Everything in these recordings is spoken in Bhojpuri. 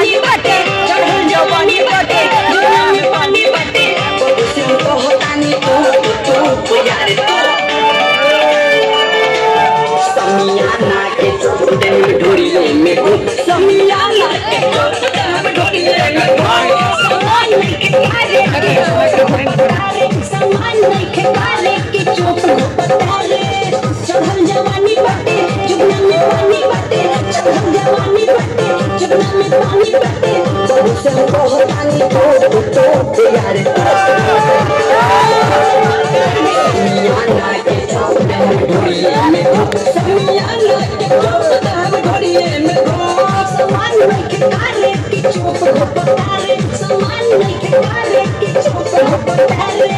जवानी बाटे चढ़ल जवानी बाटे जुगना में पानी बाटे पड़ोसियों को होतानी तो यार समियाना के चोटे में ढोरियों में समियाना के चोटे में ढोरियों में सामान नहीं खिलारे सामान नहीं खिलारे की चोट पतारे चढ़ल जवानी बाटे जुगना में पानी बाटे चढ़ल जवानी बाटे जुगना में पानी बाटे पड़ोसियों को होतानी तो यार समियाना के चोटे में ढोरियों में समियाना के चोटे में ढोरियों में सामान नहीं खिलारे की चोट पतारे सामान नहीं खिलारे की चोट पतारे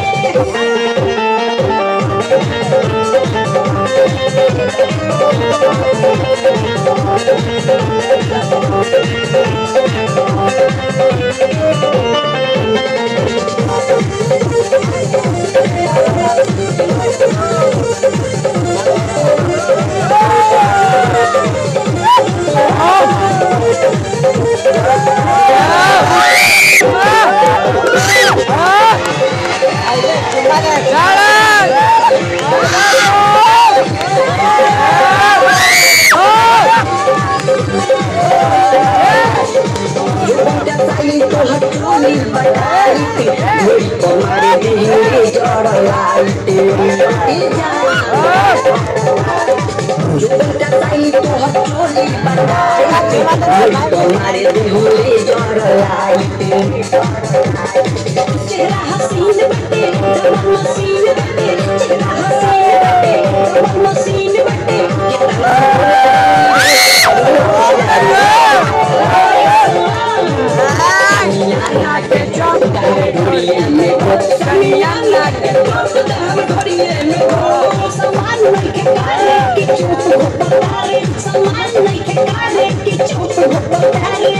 चेहरा हसीन बटे जवान मसीन बटे चेहरा हसीन बटे जवान मसीन बटे समियाना के चोटे में ढोरियों में समियाना के चोटे में ढोरियों में सामान नहीं खिलारे की चोट पतारे सामान नहीं खिलारे की चोट पतारे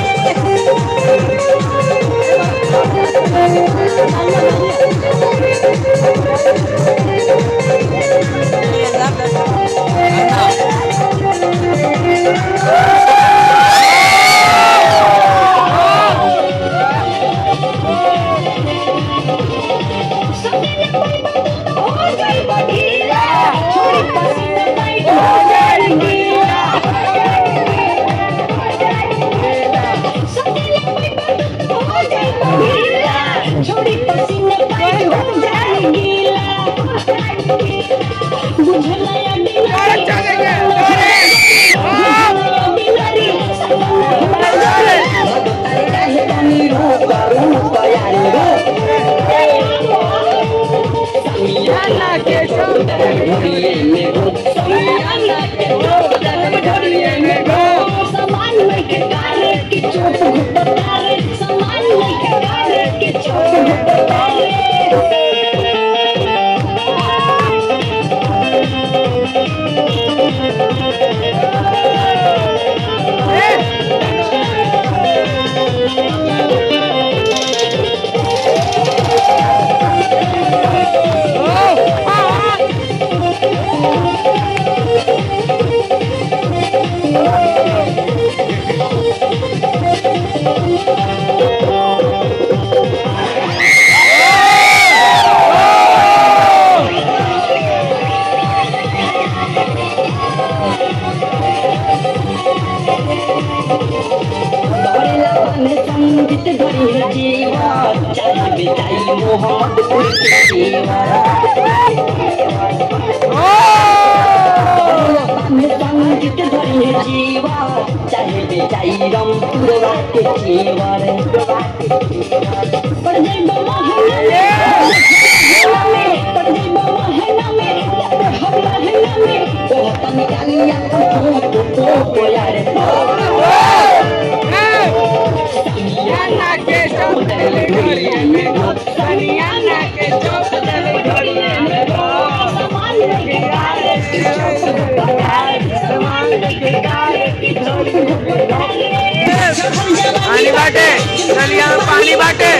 पानी बाटे चलिया में पानी बाटे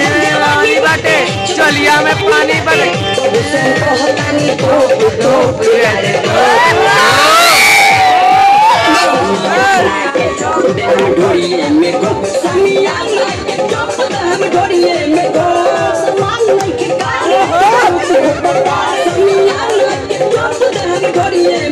पानी बाटे चलिया में पानी बाटे ढोड़िए में घो समियाना के चोप हम ढोड़िए में घो समान नहीं के काले समियाना के चोप हम ढोड़िए